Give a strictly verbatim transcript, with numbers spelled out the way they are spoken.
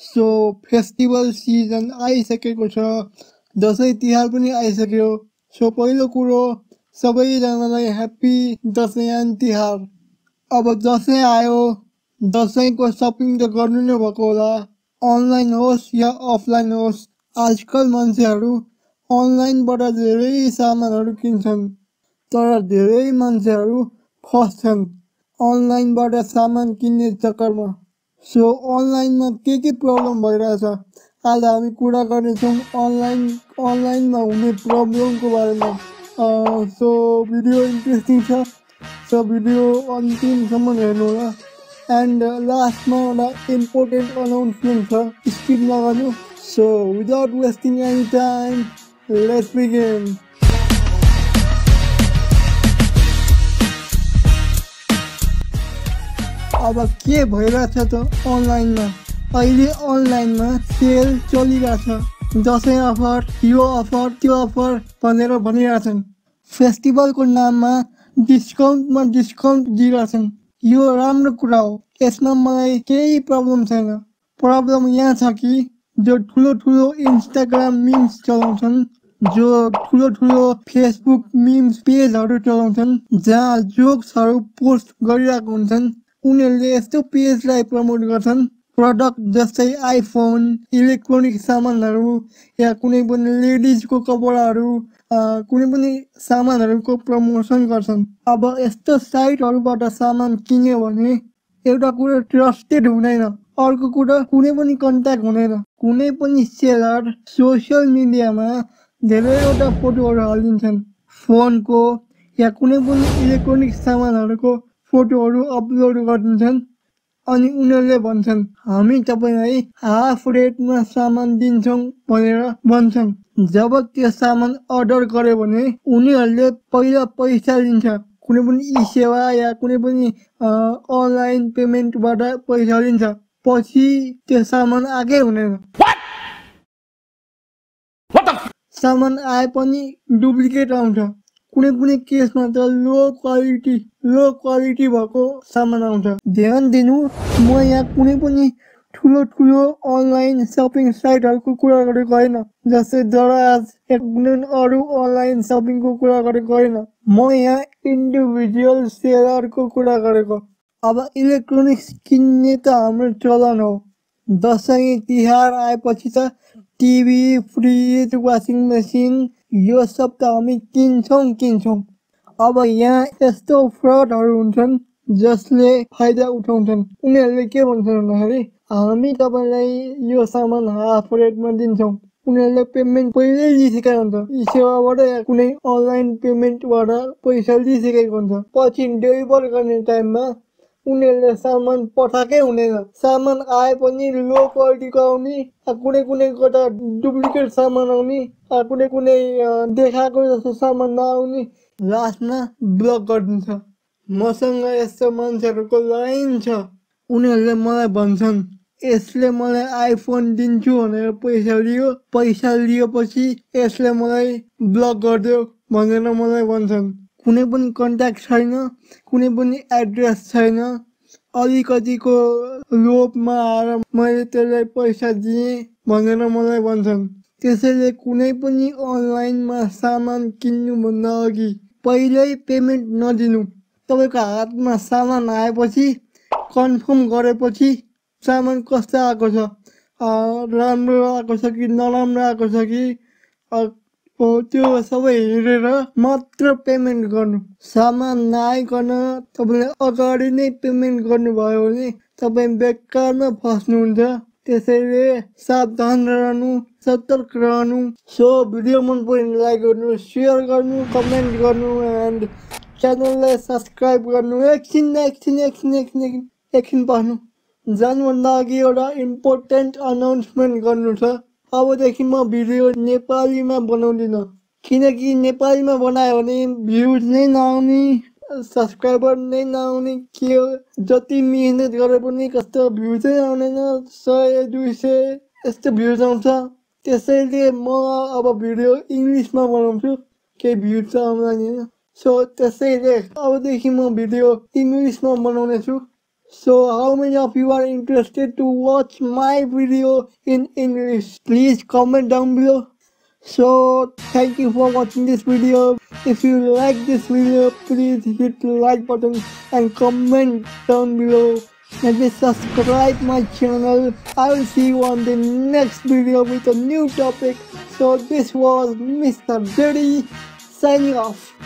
So festival season आइसकेको छ, दसैँ तिहार पनि आइसक्यो। सो पहिलो कुरो सबैजनालाई ह्याप्पी दसैँ एन्ड तिहार। अब दसैँ आयो, दसैँको सपिङ त गर्नु नै भएको होला, अनलाइन होस् या अफलाइन होस्। आजकल मान्छेहरू अनलाइनबाट धेरै सामानहरू किन्छन्, तर धेरै मान्छेहरू फस्छन् अनलाइनबाट सामान किन्ने चक्करमा। सो अनलाइनमा के के प्रब्लम भइरहेछ आज हामी कुरा गर्नेछौँ अनलाइन अनलाइनमा हुने प्रब्लमको बारेमा। सो भिडियो इन्ट्रेस्टिङ छ, सो भिडियो अन्तिमसम्म हेर्नु होला। एन्ड लास्टमा एउटा इम्पोर्टेन्ट अनाउन्समेन्ट छ, स्किप नगर्नु। So without wasting any time, let's begin. अब के भइरहेछ त अनलाइनमा, अहिले अनलाइनमा सेल चलिरहेछ, दसैँ अफर, यो अफर त्यो अफर भनेर भनिरहेछन्। फेस्टिभलको नाममा डिस्काउन्टमा डिस्काउन्ट दिइरहेछन्, यो राम्रो कुरा हो, यसमा मलाई केही प्रब्लम छैन। प्रब्लम यहाँ छ कि जो ठुलो ठुलो इन्स्टाग्राम मिम्स चलाउँछन्, जो ठुलो ठुलो फेसबुक मिम्स पेजहरू चलाउँछन्, जहाँ जोक्सहरू पोस्ट गरिरहेको हुन्छन्, उनीहरूले यस्तो पेजलाई प्रमोट गर्छन्, प्रडक्ट जस्तै आइफोन, इलेक्ट्रोनिक सामानहरू या कुनै पनि लेडिजको कपडाहरू, कुनै पनि सामानहरूको प्रमोसन गर्छन्। अब यस्तो साइटहरूबाट सामान किन्यो भने एउटा कुरा ट्रस्टेड हुँदैन, अर्को कुरा कुनै पनि कन्ट्याक्ट हुँदैन। कुनै पनि सेलर सोसियल मिडियामा धेरैवटा फोटोहरू हालिदिन्छन्, फोनको या कुनै पनि इलेक्ट्रोनिक सामानहरूको फोटोहरू अपलोड गरिदिन्छन्, अनि उनीहरूले भन्छन् हामी तपाईँलाई हाफ रेटमा सामान दिन्छौँ भनेर भन्छन्। जब त्यो सामान अर्डर गर्यो भने उनीहरूले पहिला पैसा लिन्छ, कुनै पनि ई सेवा या कुनै पनि अनलाइन पेमेन्टबाट पैसा लिन्छ, पछि त्यो सामान आएकै हुँदैन। सामान आए पनि डुप्लिकेट आउँछ, कुनै कुनै केसमा त लो क्वालिटी लो क्वालिटी भएको सामान आउँछ। ध्यान दिनु, म यहाँ कुनै पनि ठुलो ठुलो अनलाइन सपिङ साइटहरूको कुरा गरेको होइन, जस्तै दराज या कुनै अरू अनलाइन सपिङको कुरा गरेको होइन। म यहाँ इन्डिभिजुअल सेलरको कुरा गरेको। अब इलेक्ट्रोनिक्स किन्ने त हाम्रो चलन हो, दसैँ तिहार आएपछि त टिभी, फ्रिज, वासिङ मेसिन यो सब त हामी किन्छौँ किन्छौँ। अब यहाँ यस्तो फ्रडहरू हुन्छन् जसले फाइदा उठाउँछन्। उनीहरूले के भन्छन् भन्दाखेरि हामी तपाईँलाई यो सामान हाफ रेटमा दिन्छौँ। उनीहरूले पेमेन्ट पहिल्यै लिइसकेको हुन्छ, ई सेवाबाट या कुनै अनलाइन पेमेन्टबाट पैसा लिइसकेको हुन्छ। पछि डेलिभर गर्ने टाइममा उनीहरूले सामान पठाएकै हुँदैन, सामान आए पनि लो क्वालिटीको आउने, कुनै कुनैको त डुप्लिकेट सामान आउने, कुनै कुनै देखाएको जस्तो सामान नआउने, लास्टमा ब्लक गरिदिन्छ। मसँग यस्तो मान्छेहरूको लाइन छ, उनीहरूले मलाई भन्छन् यसले मलाई आइफोन दिन्छु भनेर पैसा लियो, पैसा लिएपछि यसले मलाई ब्लक गरिदियो भनेर मलाई भन्छन्। कुनै पनि कन्ट्याक्ट छैन, कुनै पनि एड्रेस छैन, अलिकतिको लोभमा आएर मैले त्यसलाई पैसा दिएँ भनेर मलाई भन्छन्। त्यसैले कुनै पनि अनलाइनमा सामान किन्नुभन्दा अघि पहिल्यै पेमेन्ट नदिनु। तपाईँको हातमा सामान आएपछि कन्फर्म गरेपछि सामान कस्तो आएको छ, राम्रो आएको छ कि नराम्रो आएको छ कि त्यो सबै हेरेर मात्र पेमेन्ट गर्नु। सामान नआइकन तपाईँले अगाडि नै पेमेन्ट गर्नुभयो भने तपाईँ बेकारमा फस्नुहुन्छ। त्यसैले सावधान रहनु, सतर्क रहनु। सो भिडियो मन पऱ्यो लाइक गर्नु, सेयर गर्नु, कमेन्ट गर्नु एन्ड च्यानललाई सब्सक्राइब गर्नु। एकछिन एकछिन एकछिन एकछिन एकछिन पर्नु जानुभन्दा अघि एउटा इम्पोर्टेन्ट अनाउन्समेन्ट गर्नु छ। अबदेखि म भिडियो नेपालीमा बनाउँदिनँ, किनकि नेपालीमा बनायो भने भ्युज नै नआउने, सब्सक्राइबर नै नआउने। के जति मिहिनेत गरे पनि कस्तो भ्युजै आउँदैन, सय दुई सय यस्तो भ्युज आउँछ। त्यसैले म अब भिडियो इङ्ग्लिसमा बनाउँछु, केही भ्युज त आउँदैन। सो त्यसैले अबदेखि म भिडियो इङ्ग्लिसमा बनाउने छु। So how many of you are interested to watch my video in English? Please comment down below. So thank you for watching this video. If you like this video, please hit the like button and comment down below. And please subscribe my channel. I will see you on the next video with a new topic. So this was Mister Dirty signing off.